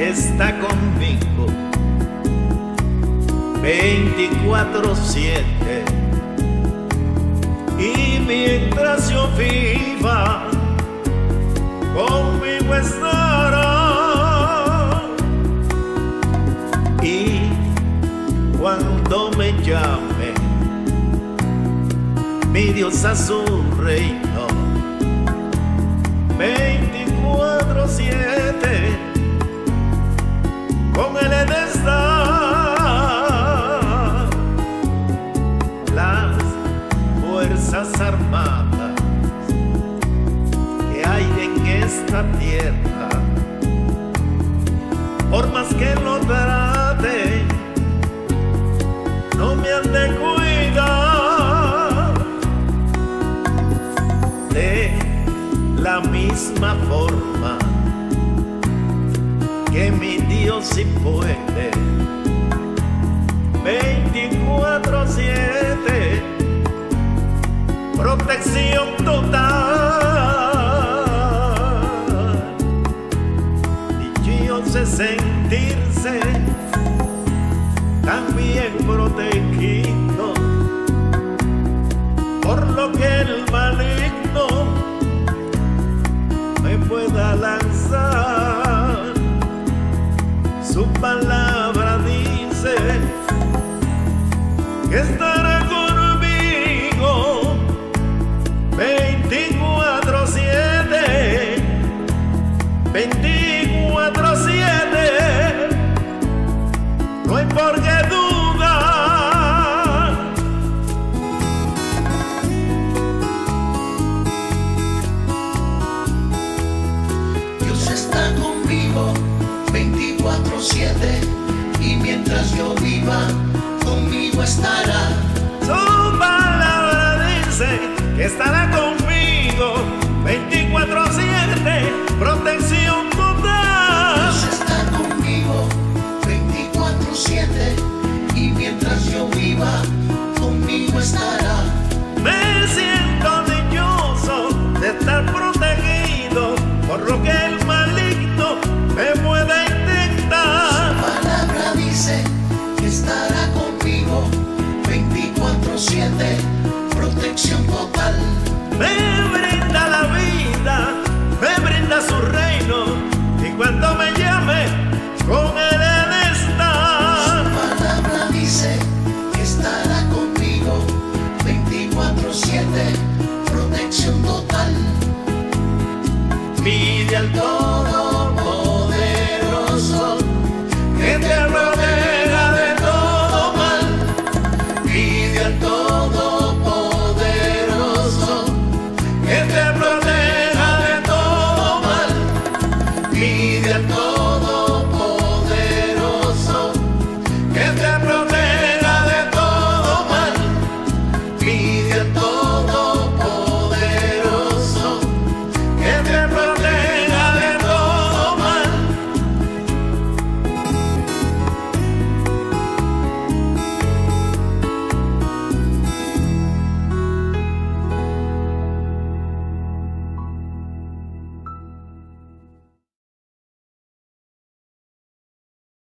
está conmigo 24/7, y mientras yo viva, conmigo estará. Y cuando me llame mi Dios a su reino, 24/7, con él he de estar. Las fuerzas armadas que hay en esta tierra, por más que lo trate, no me han de cuidar. De la misma forma que mi Dios sí puede, 24/7, protección total. Dichoso es sentirse también protegido por lo que el maligno me pueda lanzar. Su palabra dice que estará conmigo 24/7, 24/7, no hay por qué dudar. Dios está conmigo 24/7, y mientras yo viva, conmigo estará. Su palabra dice que estará conmigo